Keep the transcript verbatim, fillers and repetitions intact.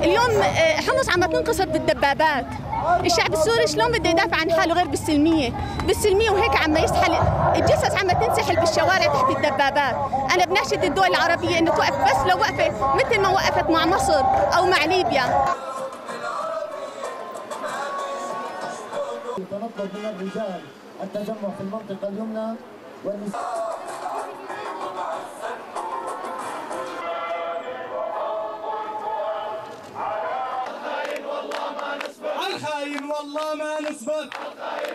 اليوم حمص عم تنقصف بالدبابات. الشعب السوري شلون بده يدافع عن حاله غير بالسلميه؟ بالسلميه وهيك عم يسحل الجثث، عم تنسحل بالشوارع تحت الدبابات. انا بناشد الدول العربيه انه توقف، بس لو وقفت مثل ما وقفت مع مصر او مع ليبيا. نطلب من الرجال التجمع في المنطقه اليمنى والنساء. الخاين والله ما نسبت.